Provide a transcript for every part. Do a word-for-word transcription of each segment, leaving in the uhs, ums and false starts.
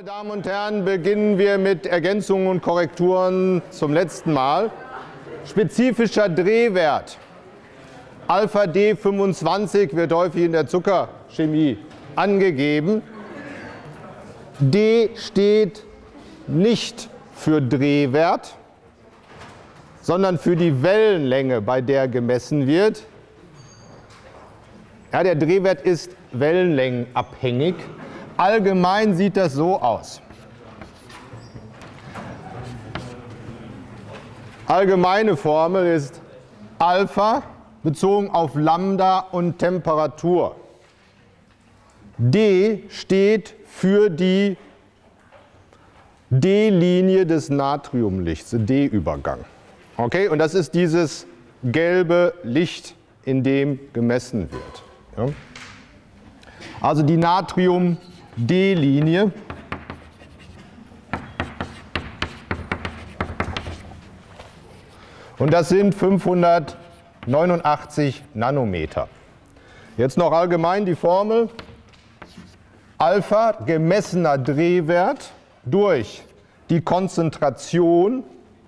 Damen und Herren, beginnen wir mit Ergänzungen und Korrekturen zum letzten Mal. Spezifischer Drehwert. Alpha D fünfundzwanzig wird häufig in der Zuckerchemie angegeben. D steht nicht für Drehwert, sondern für die Wellenlänge, bei der gemessen wird. Ja, der Drehwert ist wellenlängenabhängig. Allgemein sieht das so aus. Allgemeine Formel ist Alpha bezogen auf Lambda und Temperatur. D steht für die D-Linie des Natriumlichts, D-Übergang. Okay, und das ist dieses gelbe Licht, in dem gemessen wird. Ja. Also die Natrium-D-Linie. Und das sind fünfhundertneunundachtzig Nanometer. Jetzt noch allgemein die Formel. Alpha, gemessener Drehwert durch die Konzentration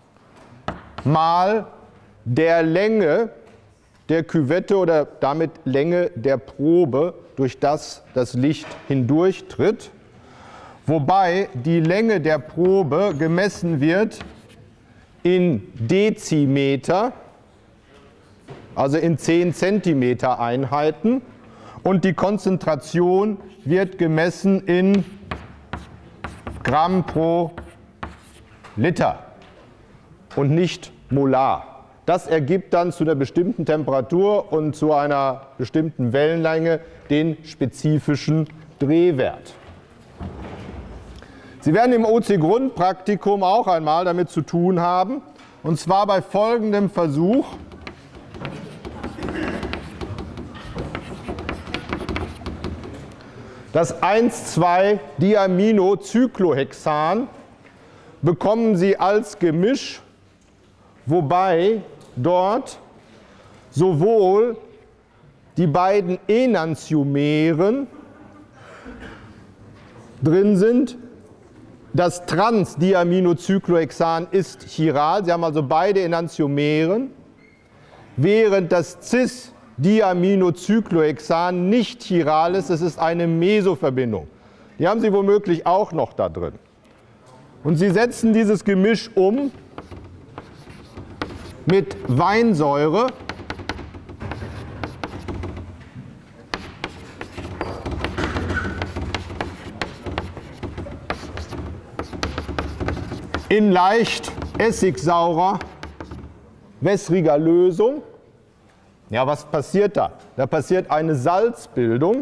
mal der Länge der Küvette oder damit Länge der Probe, durch das das Licht hindurchtritt, wobei die Länge der Probe gemessen wird in Dezimeter, also in zehn Zentimeter Einheiten, und die Konzentration wird gemessen in Gramm pro Liter und nicht molar. Das ergibt dann zu einer bestimmten Temperatur und zu einer bestimmten Wellenlänge den spezifischen Drehwert. Sie werden im O C-Grundpraktikum auch einmal damit zu tun haben, und zwar bei folgendem Versuch. Das eins zwei Diaminocyclohexan bekommen Sie als Gemisch, wobei dort sowohl die beiden Enantiomeren drin sind. Das Trans-Diaminocyclohexan ist chiral, Sie haben also beide Enantiomeren, während das Cis-Diaminocyclohexan nicht chiral ist, es ist eine Mesoverbindung. Die haben Sie womöglich auch noch da drin. Und Sie setzen dieses Gemisch um mit Weinsäure in leicht essigsaurer, wässriger Lösung. Ja, was passiert da? Da passiert eine Salzbildung.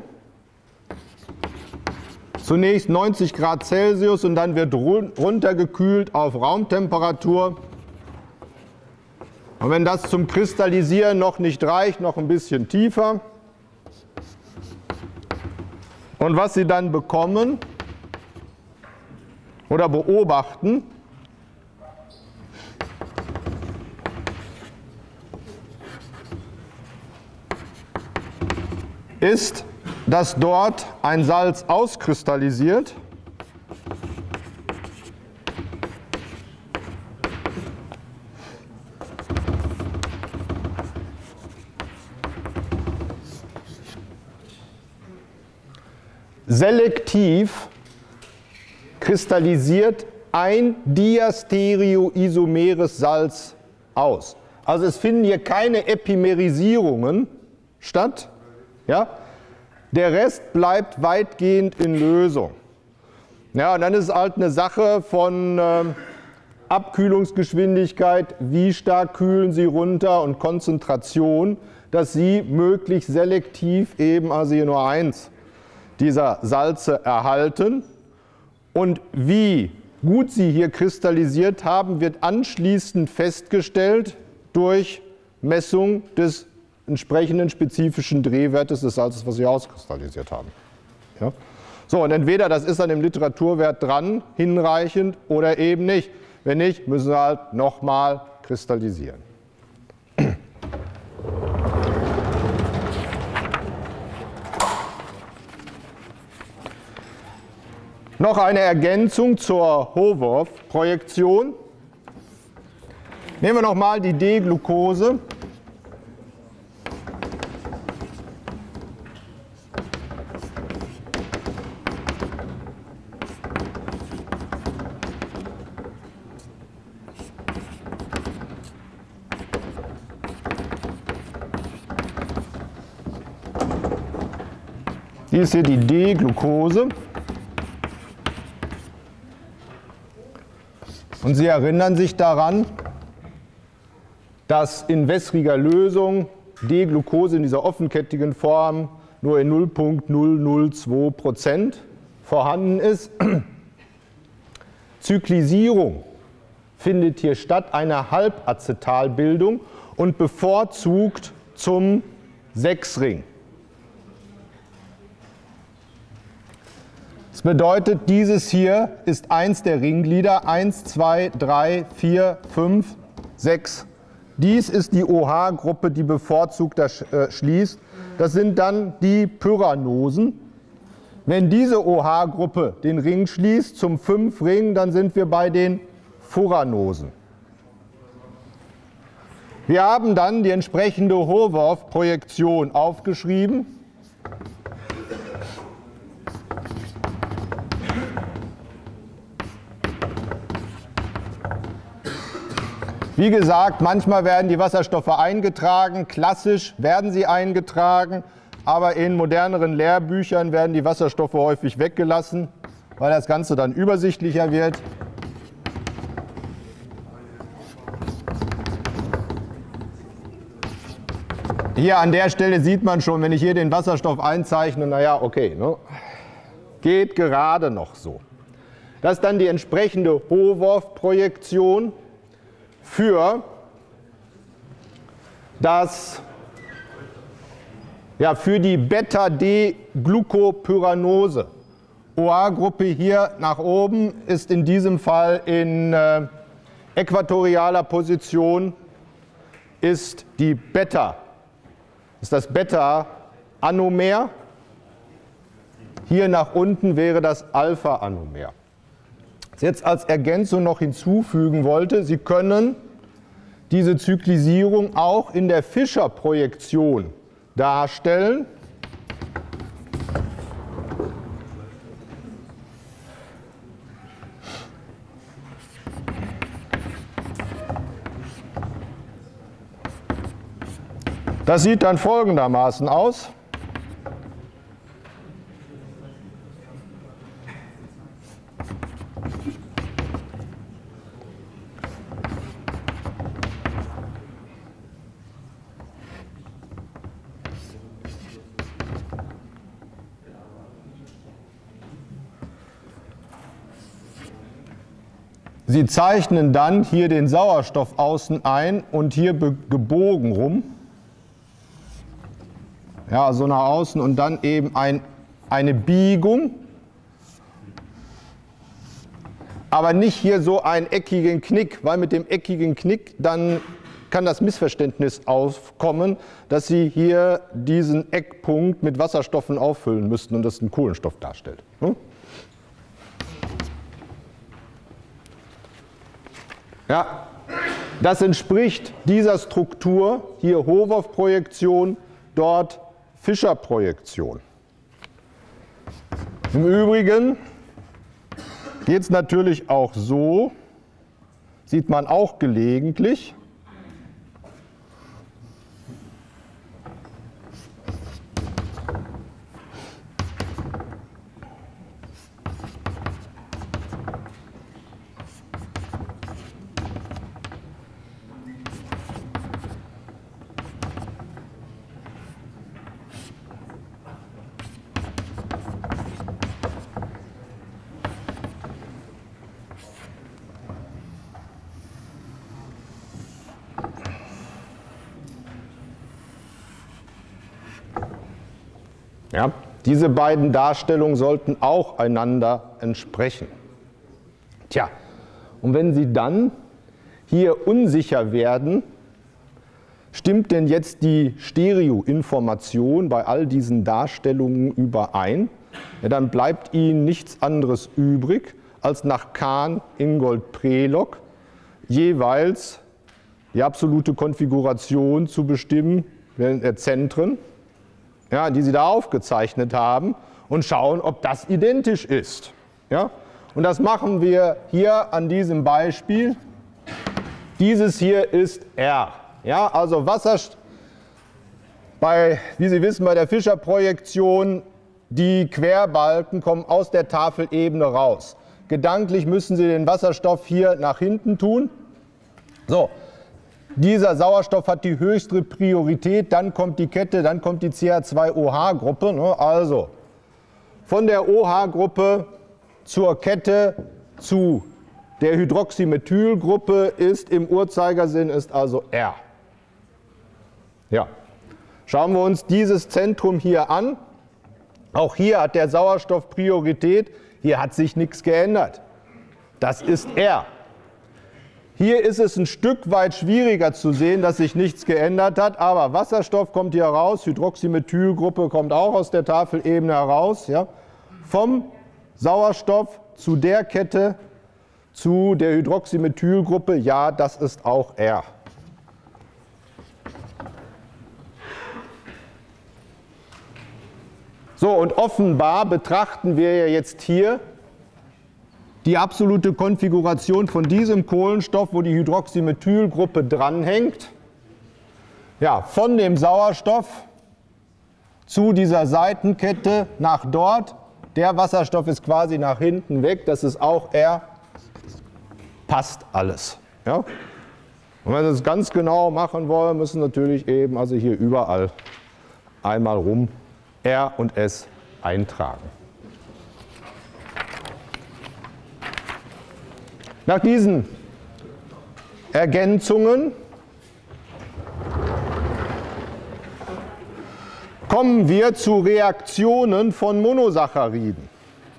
Zunächst neunzig Grad Celsius und dann wird runtergekühlt auf Raumtemperatur. Und wenn das zum Kristallisieren noch nicht reicht, noch ein bisschen tiefer. Und was Sie dann bekommen oder beobachten, ist, dass dort ein Salz auskristallisiert. Selektiv kristallisiert ein diastereoisomeres Salz aus. Also es finden hier keine Epimerisierungen statt. Ja? Der Rest bleibt weitgehend in Lösung. Ja, und dann ist es halt eine Sache von äh, Abkühlungsgeschwindigkeit, wie stark kühlen Sie runter, und Konzentration, dass Sie möglichst selektiv eben, also hier nur eins dieser Salze erhalten. Und wie gut Sie hier kristallisiert haben, wird anschließend festgestellt durch Messung des entsprechenden spezifischen Drehwertes des Salzes, was Sie auskristallisiert haben. Ja? So, und entweder das ist an dem Literaturwert dran, hinreichend, oder eben nicht. Wenn nicht, müssen Sie halt nochmal kristallisieren. Noch eine Ergänzung zur Haworth-Projektion. Nehmen wir nochmal die D-Glucose. Hier ist hier die D-Glucose. Und Sie erinnern sich daran, dass in wässriger Lösung D-Glucose in dieser offenkettigen Form nur in null Komma null null zwei Prozent vorhanden ist. Zyklisierung findet hier statt, eine Halbacetalbildung und bevorzugt zum Sechsring. Das bedeutet, dieses hier ist eins der Ringglieder, eins, zwei, drei, vier, fünf, sechs. Dies ist die OH-Gruppe, die bevorzugt das schließt. Das sind dann die Pyranosen. Wenn diese OH-Gruppe den Ring schließt zum fünf Ring, dann sind wir bei den Furanosen. Wir haben dann die entsprechende Haworth-Projektion aufgeschrieben. Wie gesagt, manchmal werden die Wasserstoffe eingetragen, klassisch werden sie eingetragen, aber in moderneren Lehrbüchern werden die Wasserstoffe häufig weggelassen, weil das Ganze dann übersichtlicher wird. Hier an der Stelle sieht man schon, wenn ich hier den Wasserstoff einzeichne, naja, okay, ne? Geht gerade noch so. Das ist dann die entsprechende Haworth-Projektion für das, ja, für die Beta-D-Glucopyranose. OH-Gruppe hier nach oben ist in diesem Fall in äh, äquatorialer Position, ist die Beta, ist das Beta-Anomer. Hier nach unten wäre das Alpha-Anomer. Jetzt als Ergänzung noch hinzufügen wollte, Sie können diese Zyklisierung auch in der Fischer-Projektion darstellen. Das sieht dann folgendermaßen aus. Sie zeichnen dann hier den Sauerstoff außen ein und hier gebogen rum. Ja, so nach außen und dann eben ein, eine Biegung. Aber nicht hier so einen eckigen Knick, weil mit dem eckigen Knick dann kann das Missverständnis aufkommen, dass Sie hier diesen Eckpunkt mit Wasserstoffen auffüllen müssten und das einen Kohlenstoff darstellt. Hm? Ja, das entspricht dieser Struktur, hier Haworth-Projektion, dort Fischer-Projektion. Im Übrigen geht es natürlich auch so, sieht man auch gelegentlich. Ja, diese beiden Darstellungen sollten auch einander entsprechen. Tja, und wenn Sie dann hier unsicher werden, stimmt denn jetzt die Stereoinformation bei all diesen Darstellungen überein? ja, dann bleibt Ihnen nichts anderes übrig, als nach Kahn, Ingold, Prelog jeweils die absolute Konfiguration zu bestimmen der Zentren, ja, die Sie da aufgezeichnet haben, und schauen, ob das identisch ist. Ja? Und das machen wir hier an diesem Beispiel. Dieses hier ist R. Ja, also Wasserstoff, bei, wie Sie wissen, bei der Fischer-Projektion, die Querbalken kommen aus der Tafelebene raus. Gedanklich müssen Sie den Wasserstoff hier nach hinten tun. So, dieser Sauerstoff hat die höchste Priorität, dann kommt die Kette, dann kommt die C H zwei O H-Gruppe. Ne? Also von der O H-Gruppe zur Kette zu der Hydroxymethylgruppe ist im Uhrzeigersinn ist also R. Ja. Schauen wir uns dieses Zentrum hier an. Auch hier hat der Sauerstoff Priorität. Hier hat sich nichts geändert. Das ist R. Hier ist es ein Stück weit schwieriger zu sehen, dass sich nichts geändert hat, aber Wasserstoff kommt hier raus, Hydroxymethylgruppe kommt auch aus der Tafelebene heraus. Ja. Vom Sauerstoff zu der Kette zu der Hydroxymethylgruppe, ja, das ist auch R. So, und offenbar betrachten wir ja jetzt hier die absolute Konfiguration von diesem Kohlenstoff, wo die Hydroxymethylgruppe dranhängt. Ja, von dem Sauerstoff zu dieser Seitenkette nach dort. Der Wasserstoff ist quasi nach hinten weg, das ist auch R. Passt alles. Ja? Und wenn wir das ganz genau machen wollen, müssen natürlich eben also hier überall einmal rum R und S eintragen. Nach diesen Ergänzungen kommen wir zu Reaktionen von Monosacchariden.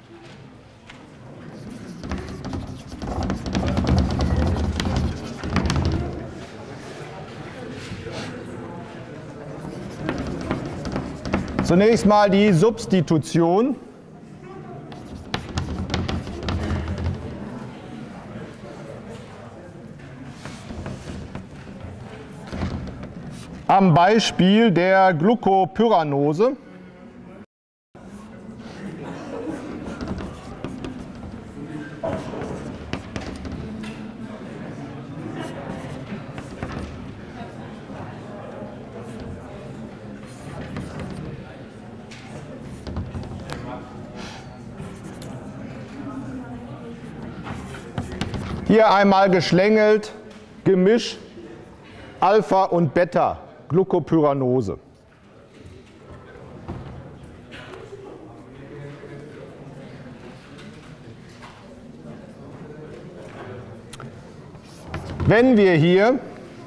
Zunächst mal die Substitution. Am Beispiel der Glucopyranose. Hier einmal geschlängelt, Gemisch Alpha und Beta, Glucopyranose. Wenn wir hier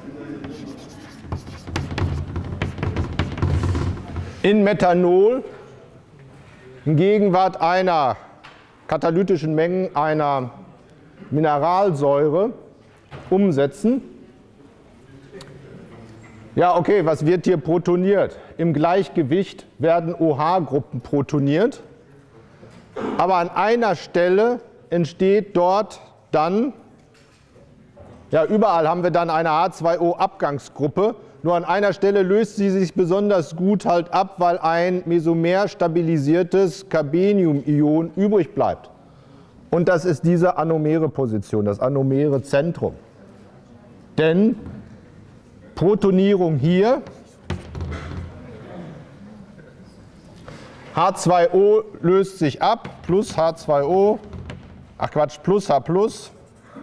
in Methanol in Gegenwart einer katalytischen Mengen einer Mineralsäure umsetzen. Ja, okay, was wird hier protoniert? Im Gleichgewicht werden O H-Gruppen protoniert, aber an einer Stelle entsteht dort dann, ja, überall haben wir dann eine H zwei O-Abgangsgruppe, nur an einer Stelle löst sie sich besonders gut halt ab, weil ein mesomer stabilisiertes Carbenium-Ion übrig bleibt. Und das ist diese anomere Position, das anomere Zentrum. Denn Protonierung hier, H zwei O löst sich ab, plus H zwei O, ach Quatsch, plus H plus,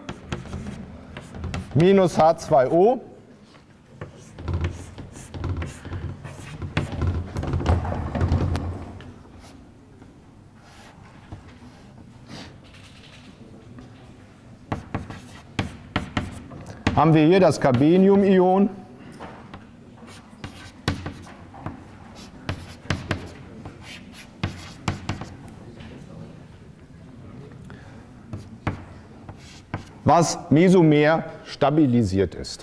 minus H zwei O. Haben wir hier das Carbenium-Ion. Was mesomer stabilisiert ist.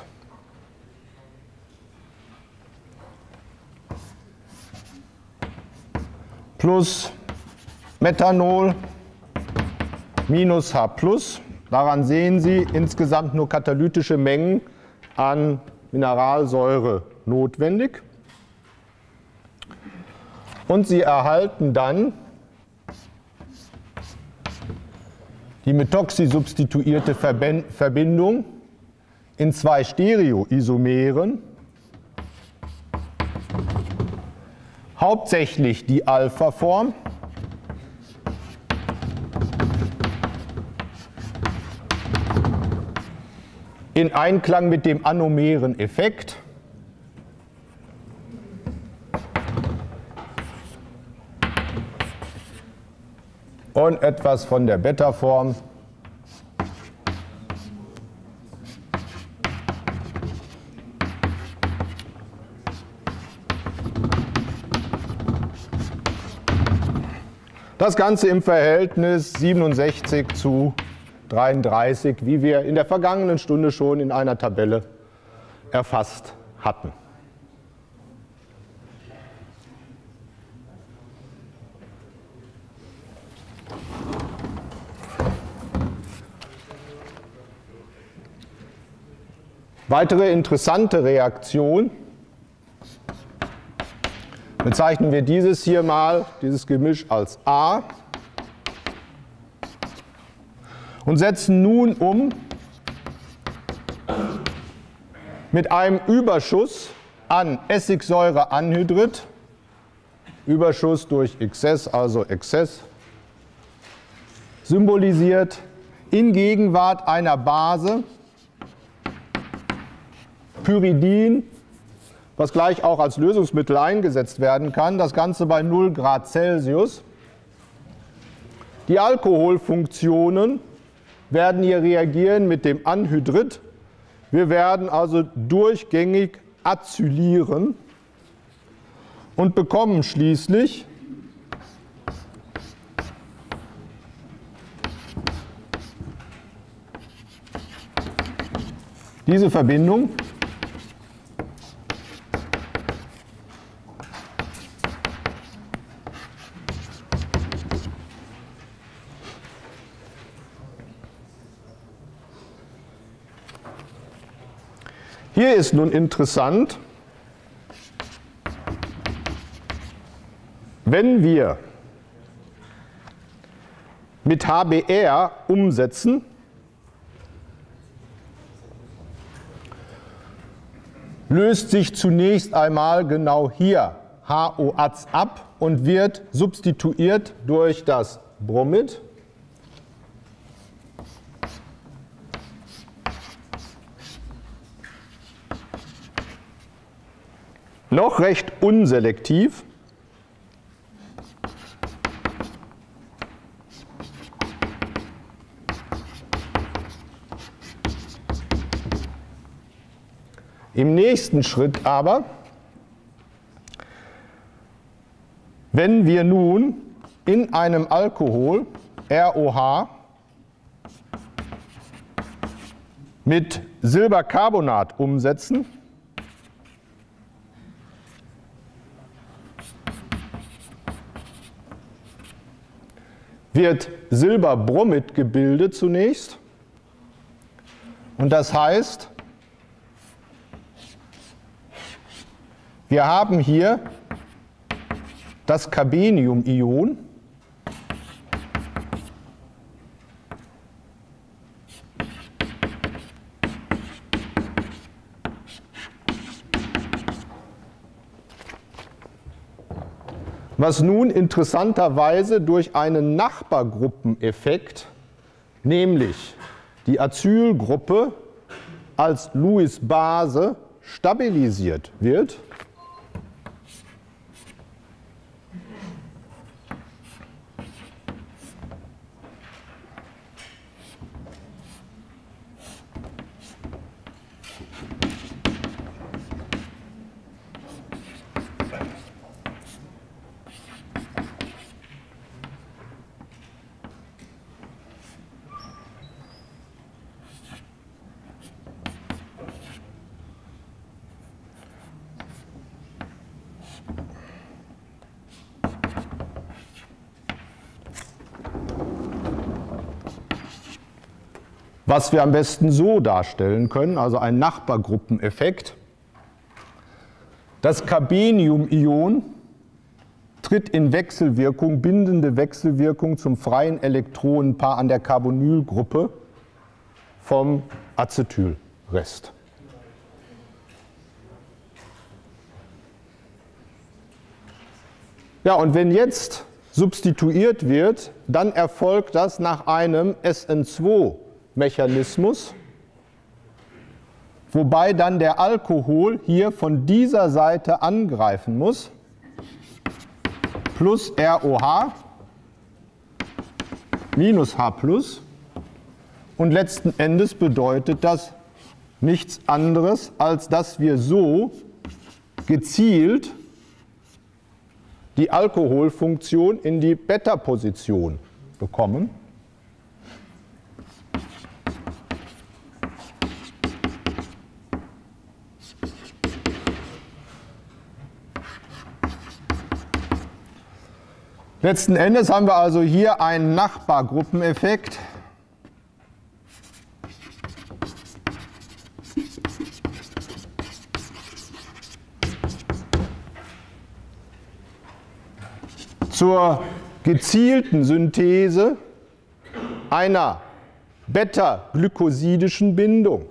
Plus Methanol minus H plus. Daran sehen Sie insgesamt nur katalytische Mengen an Mineralsäure notwendig. Und Sie erhalten dann die Methoxy substituierte Verbindung in zwei Stereoisomeren, hauptsächlich die Alpha-Form, in Einklang mit dem anomeren Effekt. Und etwas von der Beta-Form. Das Ganze im Verhältnis siebenundsechzig zu dreiunddreißig, wie wir in der vergangenen Stunde schon in einer Tabelle erfasst hatten. Weitere interessante Reaktion bezeichnen wir dieses hier mal, dieses Gemisch als A und setzen nun um mit einem Überschuss an Essigsäureanhydrid, Überschuss durch Exzess, also Exzess, symbolisiert in Gegenwart einer Base, Pyridin, was gleich auch als Lösungsmittel eingesetzt werden kann, das Ganze bei null Grad Celsius. Die Alkoholfunktionen werden hier reagieren mit dem Anhydrid. Wir werden also durchgängig acylieren und bekommen schließlich diese Verbindung. Hier ist nun interessant, wenn wir mit H B r umsetzen, löst sich zunächst einmal genau hier HOAZ ab und wird substituiert durch das Bromid. Noch recht unselektiv. Im nächsten Schritt aber, wenn wir nun in einem Alkohol R O H mit Silbercarbonat umsetzen, wird Silberbromid gebildet zunächst. Und das heißt, wir haben hier das Carbenium-Ion. Was nun interessanterweise durch einen Nachbargruppeneffekt, nämlich die Acylgruppe als Lewis-Base, stabilisiert wird. was wir am besten so darstellen können, also ein Nachbargruppeneffekt. Das Carbenium-Ion tritt in Wechselwirkung, bindende Wechselwirkung zum freien Elektronenpaar an der Carbonylgruppe vom Acetylrest. Ja, und wenn jetzt substituiert wird, dann erfolgt das nach einem S N zwei Mechanismus, wobei dann der Alkohol hier von dieser Seite angreifen muss, plus R O H minus H plus, und letzten Endes bedeutet das nichts anderes, als dass wir so gezielt die Alkoholfunktion in die Beta-Position bekommen. Letzten Endes haben wir also hier einen Nachbargruppeneffekt. Zur gezielten Synthese einer beta-glykosidischen Bindung.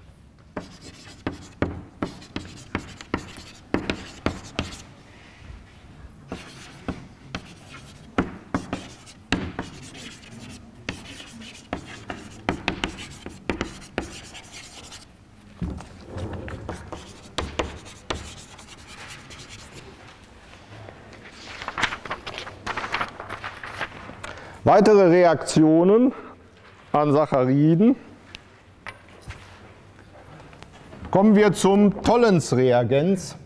Weitere Reaktionen an Sacchariden. Kommen wir zum Tollens-Reagenz.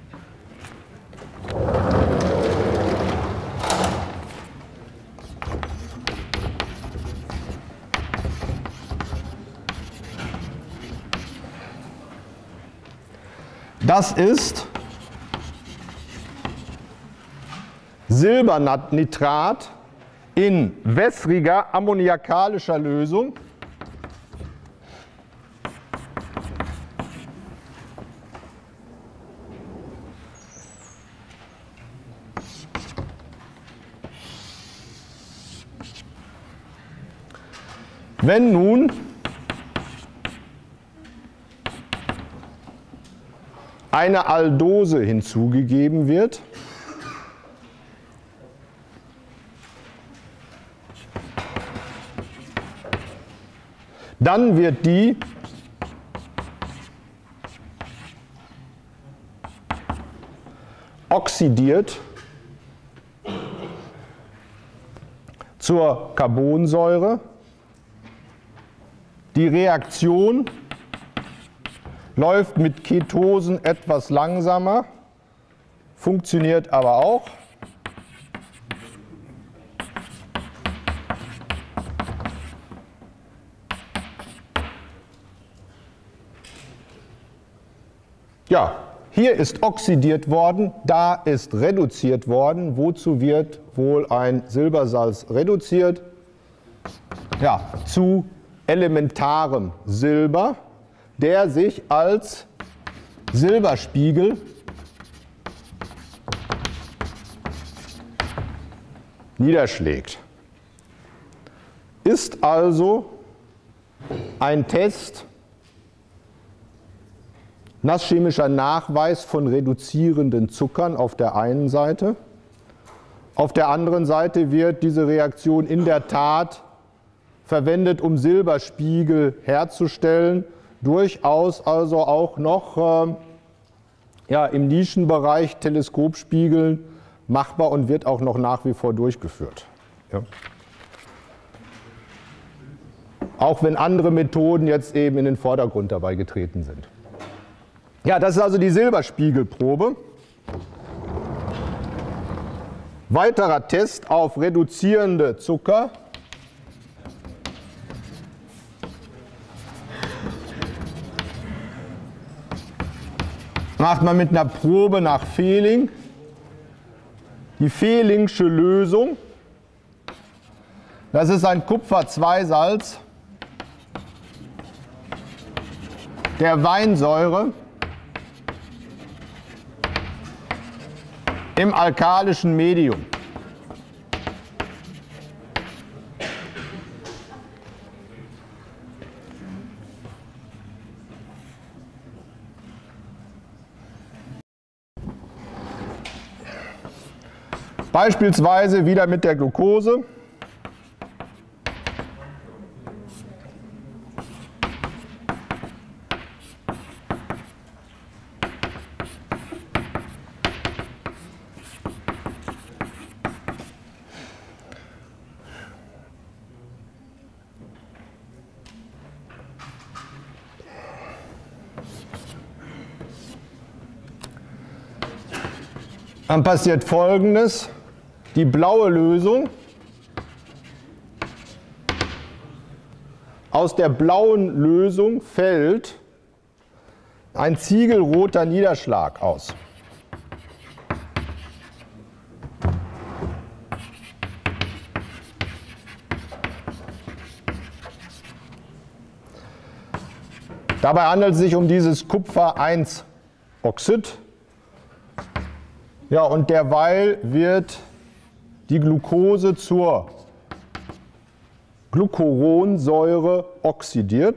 Das ist Silbernitrat in wässriger ammoniakalischer Lösung. Wenn nun eine Aldose hinzugegeben wird, dann wird die oxidiert zur Carbonsäure. Die Reaktion läuft mit Ketosen etwas langsamer, funktioniert aber auch. Ja, hier ist oxidiert worden, da ist reduziert worden. Wozu wird wohl ein Silbersalz reduziert? Ja, zu elementarem Silber, der sich als Silberspiegel niederschlägt. Ist also ein Test, nasschemischer Nachweis von reduzierenden Zuckern auf der einen Seite. Auf der anderen Seite wird diese Reaktion in der Tat verwendet, um Silberspiegel herzustellen. Durchaus also auch noch äh, ja, im Nischenbereich Teleskopspiegeln machbar und wird auch noch nach wie vor durchgeführt. Ja. Auch wenn andere Methoden jetzt eben in den Vordergrund dabei getreten sind. Ja, das ist also die Silberspiegelprobe. Weiterer Test auf reduzierende Zucker. Macht man mit einer Probe nach Fehling. Die Fehlingsche Lösung. Das ist ein Kupfer zwei Salz der Weinsäure im alkalischen Medium. Beispielsweise wieder mit der Glucose. Dann passiert Folgendes. Die blaue Lösung, aus der blauen Lösung fällt ein ziegelroter Niederschlag aus. Dabei handelt es sich um dieses Kupfer eins Oxid. Ja, und derweil wird die Glucose zur Glucuronsäure oxidiert.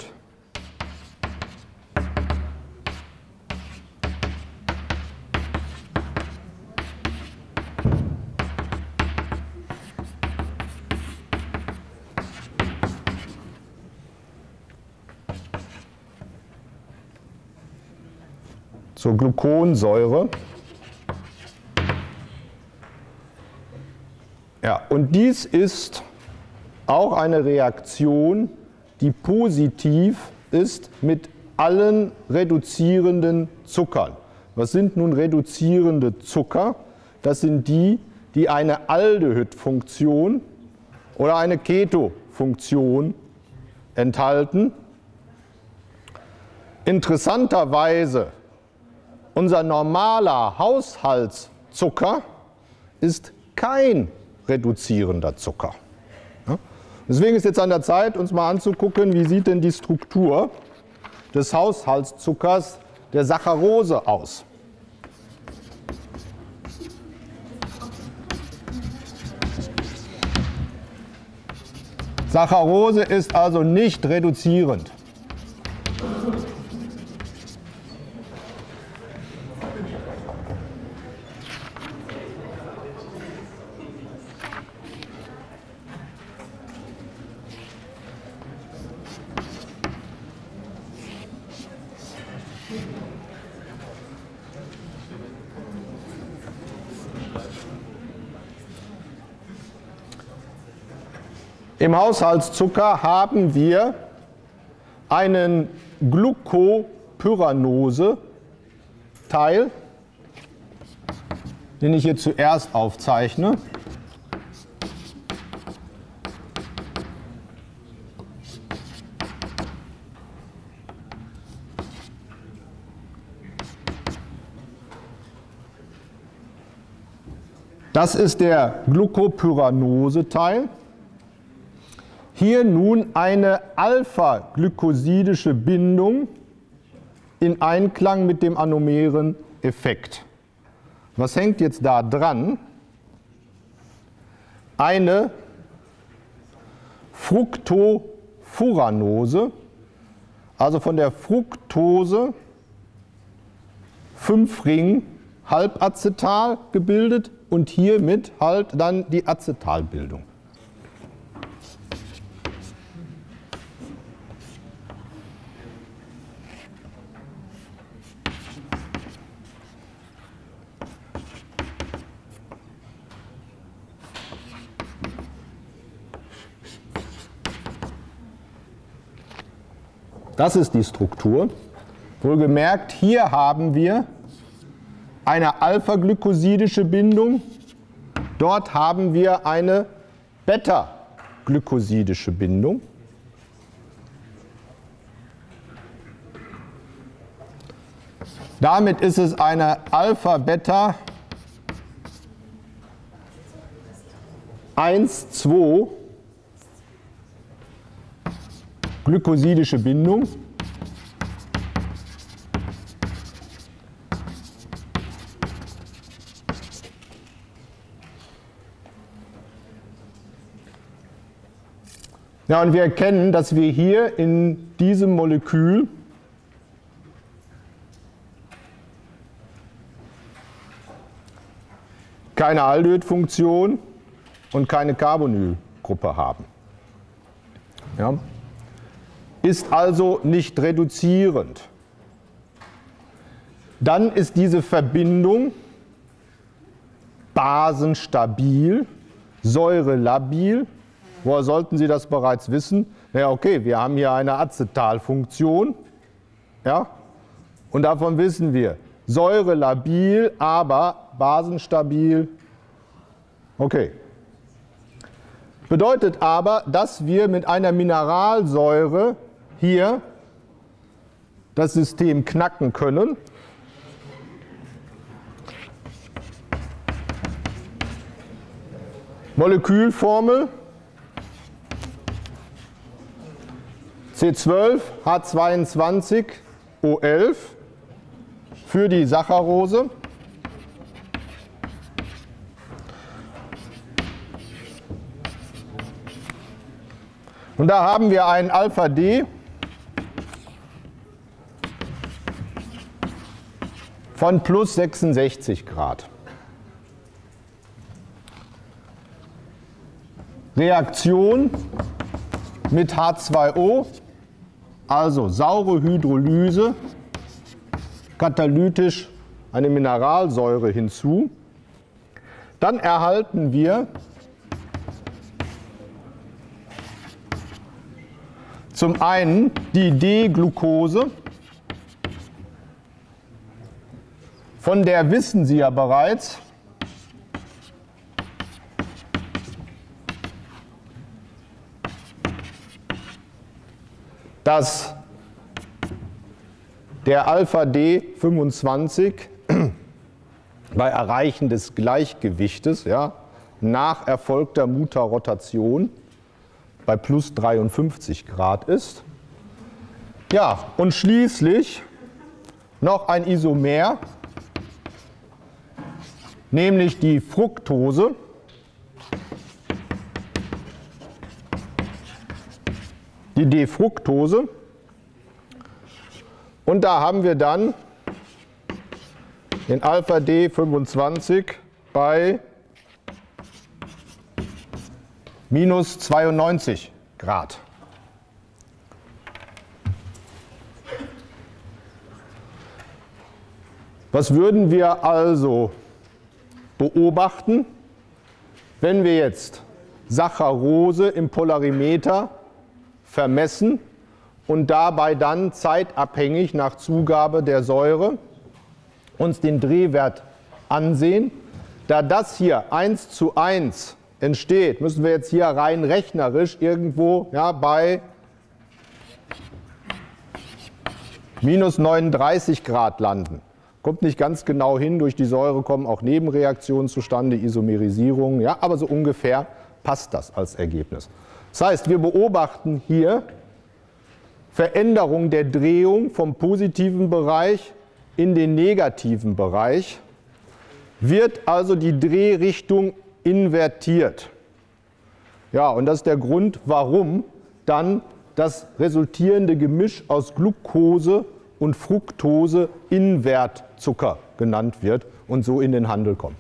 Zur Gluconsäure. Ja, und dies ist auch eine Reaktion, die positiv ist mit allen reduzierenden Zuckern. Was sind nun reduzierende Zucker? Das sind die, die eine Aldehyd-Funktion oder eine Keto-Funktion enthalten. Interessanterweise, unser normaler Haushaltszucker ist kein reduzierender Zucker. Ja? Deswegen ist jetzt an der Zeit, uns mal anzugucken, wie sieht denn die Struktur des Haushaltszuckers der Saccharose aus. Saccharose ist also nicht reduzierend. Im Haushaltszucker haben wir einen Glucopyranose-Teil, den ich hier zuerst aufzeichne. Das ist der Glucopyranose-Teil. Hier nun eine alpha-glykosidische Bindung in Einklang mit dem anomeren Effekt. Was hängt jetzt da dran? Eine Fructofuranose, also von der Fructose fünf Ring Halbacetal gebildet und hiermit halt dann die Acetalbildung. Das ist die Struktur. Wohlgemerkt, hier haben wir eine alpha-glykosidische Bindung. Dort haben wir eine beta-glykosidische Bindung. Damit ist es eine Alpha-Beta eins zwei glykosidische Bindung. Ja, und wir erkennen, dass wir hier in diesem Molekül keine Aldehydfunktion und keine Carbonylgruppe haben. Ja. Ist also nicht reduzierend. Dann ist diese Verbindung basenstabil, säurelabil. Woher sollten Sie das bereits wissen? Ja, okay, wir haben hier eine Acetalfunktion, ja, und davon wissen wir, säurelabil, aber basenstabil. Okay. Bedeutet aber, dass wir mit einer Mineralsäure hier das System knacken können. Molekülformel C zwölf H zweiundzwanzig O elf für die Saccharose. Und da haben wir ein Alpha-D von plus sechsundsechzig Grad. Reaktion mit H zwei O, also saure Hydrolyse, katalytisch eine Mineralsäure hinzu. Dann erhalten wir zum einen die D-Glucose, von der wissen Sie ja bereits, dass der Alpha-D fünfundzwanzig bei Erreichen des Gleichgewichtes, ja, nach erfolgter Mutter-Rotation bei plus dreiundfünfzig Grad ist. Ja, und schließlich noch ein Isomer, nämlich die Fructose. Die D-Fructose. Und da haben wir dann den Alpha-D fünfundzwanzig bei minus zweiundneunzig Grad. Was würden wir also beobachten, wenn wir jetzt Saccharose im Polarimeter vermessen und dabei dann zeitabhängig nach Zugabe der Säure uns den Drehwert ansehen? Da das hier eins zu eins entsteht, müssen wir jetzt hier rein rechnerisch irgendwo, ja, bei minus neununddreißig Grad landen. Kommt nicht ganz genau hin, durch die Säure kommen auch Nebenreaktionen zustande, Isomerisierung, ja, aber so ungefähr passt das als Ergebnis. Das heißt, wir beobachten hier Veränderung der Drehung vom positiven Bereich in den negativen Bereich, wird also die Drehrichtung invertiert. Ja, und das ist der Grund, warum dann das resultierende Gemisch aus Glucose und Fructose Invertzucker genannt wird und so in den Handel kommt.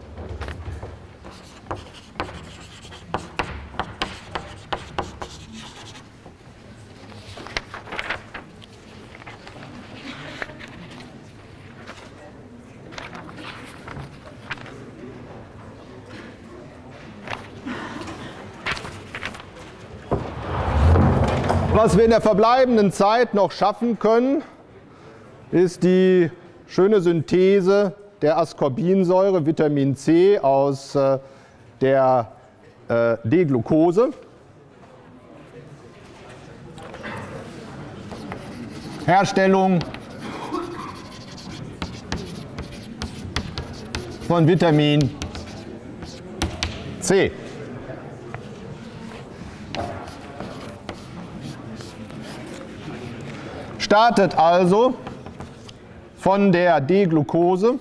Was wir in der verbleibenden Zeit noch schaffen können, ist die schöne Synthese der Ascorbinsäure, Vitamin C, aus äh, der äh, D-Glucose. Herstellung von Vitamin C. Startet also von der D-Glucose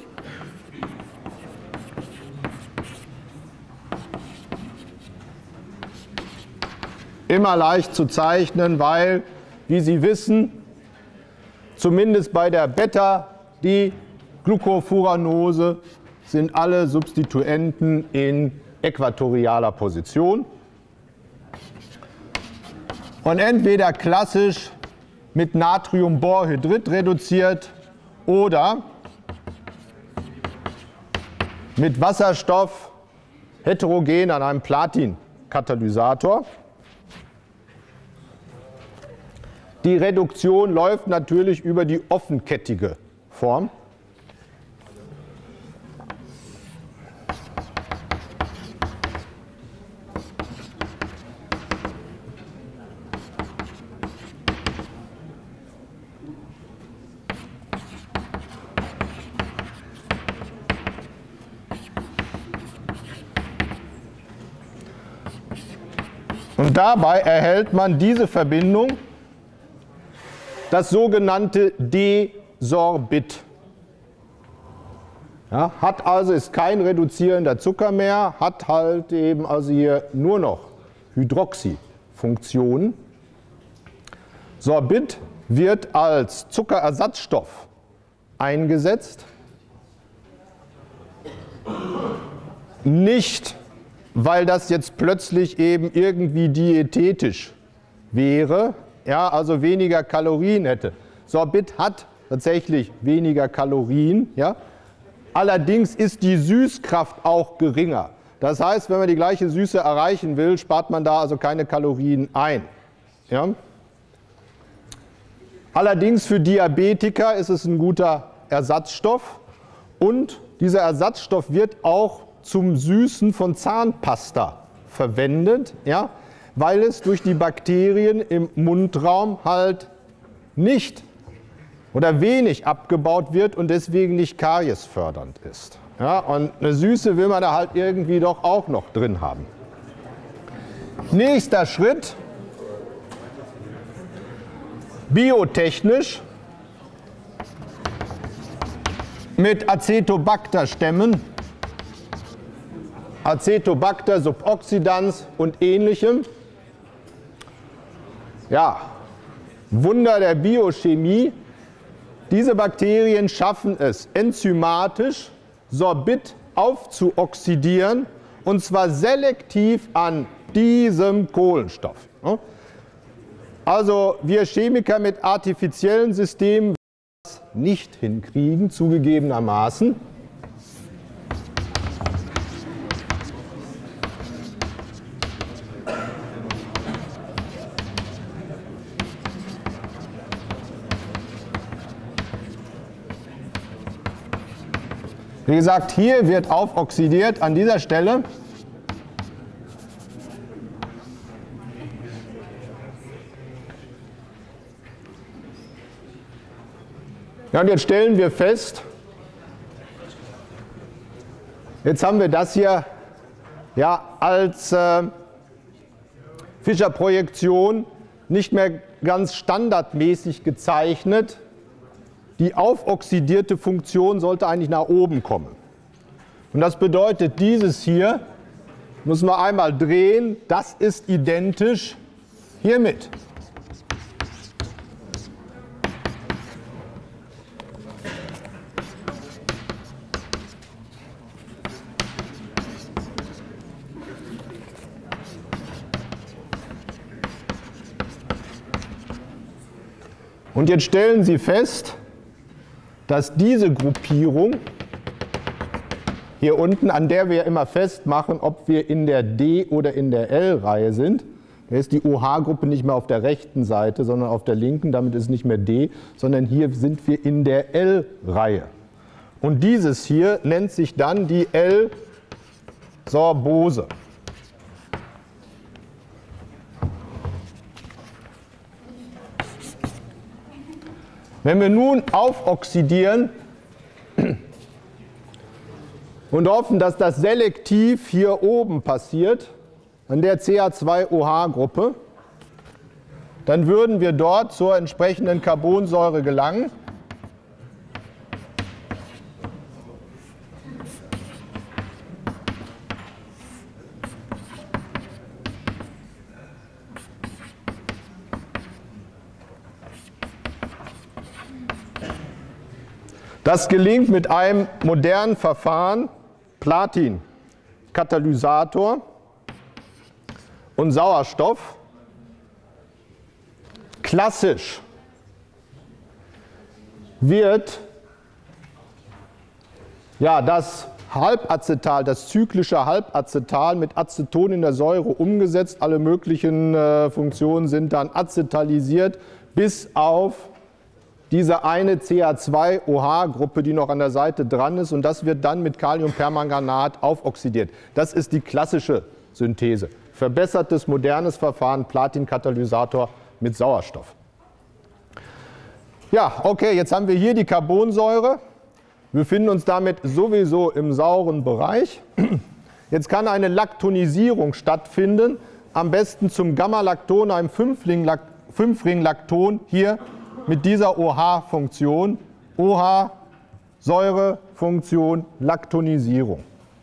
immer leicht zu zeichnen, weil, wie Sie wissen, zumindest bei der Beta-Deglucofuranose sind alle Substituenten in äquatorialer Position. Und entweder klassisch mit Natriumborhydrid reduziert oder mit Wasserstoff heterogen an einem Platin-Katalysator. Die Reduktion läuft natürlich über die offenkettige Form. Und dabei erhält man diese Verbindung, das sogenannte Desorbit. Ja, hat also, ist kein reduzierender Zucker mehr, hat halt eben also hier nur noch Hydroxyfunktionen. Sorbit wird als Zuckerersatzstoff eingesetzt, nicht weil das jetzt plötzlich eben irgendwie diätetisch wäre, ja, also weniger Kalorien hätte. Sorbit hat tatsächlich weniger Kalorien, ja. Allerdings ist die Süßkraft auch geringer. Das heißt, wenn man die gleiche Süße erreichen will, spart man da also keine Kalorien ein. Ja. Allerdings für Diabetiker ist es ein guter Ersatzstoff und dieser Ersatzstoff wird auch zum Süßen von Zahnpasta verwendet, ja, weil es durch die Bakterien im Mundraum halt nicht oder wenig abgebaut wird und deswegen nicht kariesfördernd ist. Ja, und eine Süße will man da halt irgendwie doch auch noch drin haben. Nächster Schritt, biotechnisch mit Acetobacter-Stämmen, Acetobacter suboxidans und ähnlichem. Ja, Wunder der Biochemie. Diese Bakterien schaffen es enzymatisch, Sorbit aufzuoxidieren, und zwar selektiv an diesem Kohlenstoff. Also wir Chemiker mit artifiziellen Systemen werden das nicht hinkriegen, zugegebenermaßen. Wie gesagt, hier wird aufoxidiert an dieser Stelle. Ja, und jetzt stellen wir fest, jetzt haben wir das hier ja, als äh, Fischer-Projektion nicht mehr ganz standardmäßig gezeichnet. Die aufoxidierte Funktion sollte eigentlich nach oben kommen. Und das bedeutet, dieses hier muss man einmal drehen, das ist identisch hiermit. Und jetzt stellen Sie fest, dass diese Gruppierung hier unten, an der wir immer festmachen, ob wir in der D- oder in der L-Reihe sind, da ist die O H-Gruppe nicht mehr auf der rechten Seite, sondern auf der linken, damit ist es nicht mehr D, sondern hier sind wir in der L-Reihe. Und dieses hier nennt sich dann die L-Sorbose. Wenn wir nun aufoxidieren und hoffen, dass das selektiv hier oben passiert, an der C H zwei O H-Gruppe, dann würden wir dort zur entsprechenden Carbonsäure gelangen. Das gelingt mit einem modernen Verfahren, Platin, Katalysator und Sauerstoff. Klassisch wird ja, das Halbacetal, das zyklische Halbacetal mit Aceton in der Säure umgesetzt. Alle möglichen äh, Funktionen sind dann acetalisiert, bis auf diese eine C H zwei O H-Gruppe, die noch an der Seite dran ist. Und das wird dann mit Kaliumpermanganat aufoxidiert. Das ist die klassische Synthese. Verbessertes, modernes Verfahren, Platinkatalysator mit Sauerstoff. Ja, okay, jetzt haben wir hier die Carbonsäure. Wir befinden uns damit sowieso im sauren Bereich. Jetzt kann eine Laktonisierung stattfinden, am besten zum Gamma-Lacton, einem Fünfring-Lacton, hier mit dieser O H-Funktion. O H, Säurefunktion, Laktonisierung.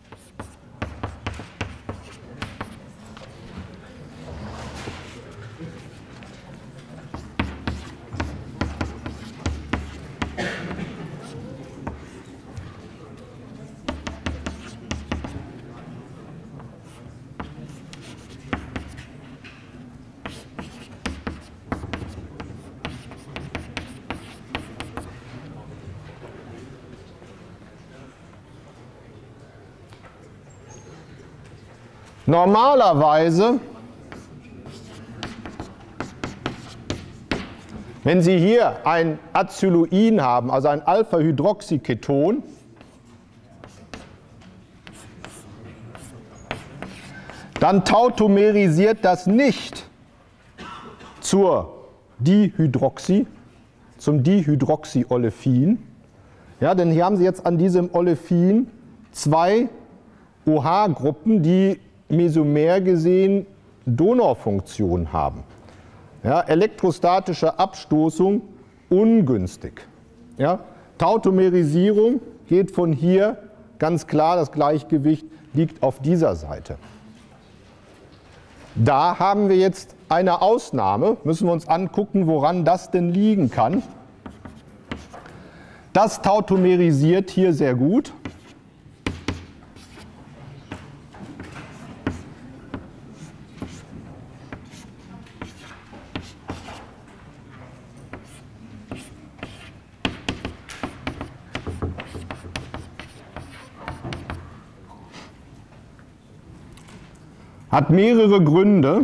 Normalerweise, wenn Sie hier ein Acyloin haben, also ein Alpha-Hydroxyketon, dann tautomerisiert das nicht zur Dihydroxy, zum Dihydroxyolefin. Ja, denn hier haben Sie jetzt an diesem Olefin zwei O H-Gruppen, die mesomer gesehen Donorfunktion haben. Ja, elektrostatische Abstoßung ungünstig. Ja, Tautomerisierung geht von hier ganz klar, das Gleichgewicht liegt auf dieser Seite. Da haben wir jetzt eine Ausnahme, müssen wir uns angucken, woran das denn liegen kann. Das tautomerisiert hier sehr gut. Hat mehrere Gründe.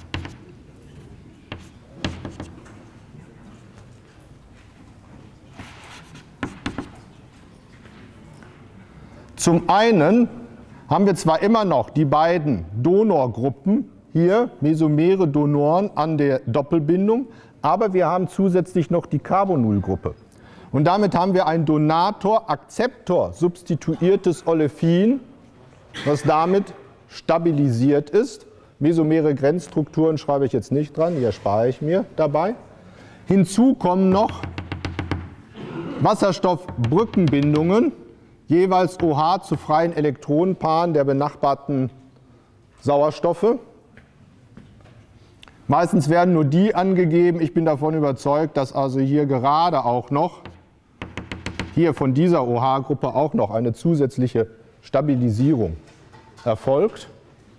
Zum einen haben wir zwar immer noch die beiden Donorgruppen, hier mesomere Donoren an der Doppelbindung, aber wir haben zusätzlich noch die Carbonylgruppe. Und damit haben wir ein Donator-Akzeptor-substituiertes Olefin, was damit stabilisiert ist. Mesomere Grenzstrukturen schreibe ich jetzt nicht dran, die erspare ich mir dabei. Hinzu kommen noch Wasserstoffbrückenbindungen, jeweils O H zu freien Elektronenpaaren der benachbarten Sauerstoffe. Meistens werden nur die angegeben. Ich bin davon überzeugt, dass also hier gerade auch noch, hier von dieser O H-Gruppe auch noch eine zusätzliche Stabilisierung erfolgt.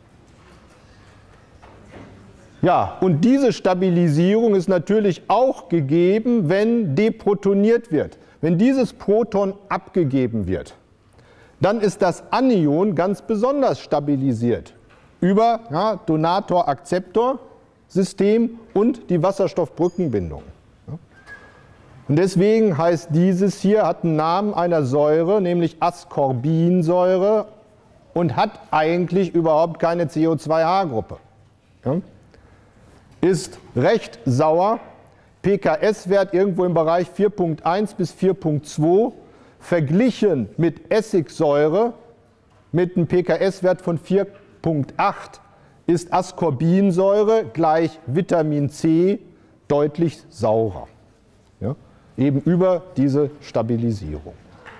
Ja, und diese Stabilisierung ist natürlich auch gegeben, wenn deprotoniert wird. Wenn dieses Proton abgegeben wird, dann ist das Anion ganz besonders stabilisiert über ja, Donator-Akzeptor-System und die Wasserstoffbrückenbindung. Und deswegen heißt dieses hier, hat einen Namen einer Säure, nämlich Ascorbinsäure, und hat eigentlich überhaupt keine C O zwei H-Gruppe. Ja? Ist recht sauer, P K S-Wert irgendwo im Bereich vier Komma eins bis vier Komma zwei, verglichen mit Essigsäure mit einem P K S-Wert von vier Komma acht ist Ascorbinsäure gleich Vitamin C deutlich saurer. Ja? Eben über diese Stabilisierung.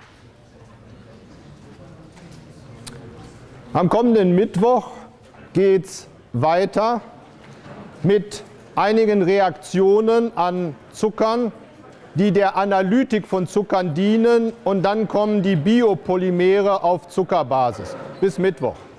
Am kommenden Mittwoch geht es weiter mit einigen Reaktionen an Zuckern die der Analytik von Zuckern dienen, und dann kommen die Biopolymere auf Zuckerbasis. Bis Mittwoch.